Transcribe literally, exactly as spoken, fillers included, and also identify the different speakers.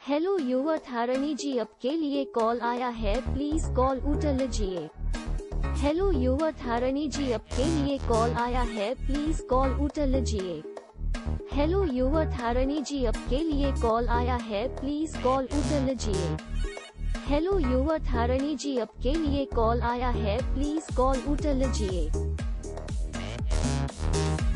Speaker 1: Hello युवा थारणी जी, आपके लिए कॉल आया है, प्लीज कॉल उठा लीजिए। हेलो युवा थारणी जी, आपके लिए कॉल आया है, प्लीज कॉल उठा लीजिए। हेलो युवा थारणी जी, आपके लिए कॉल आया है, प्लीज कॉल उठा लीजिए। हेलो युवा थारणी जी, आपके लिए कॉल आया है, प्लीज कॉल उठा लीजिए।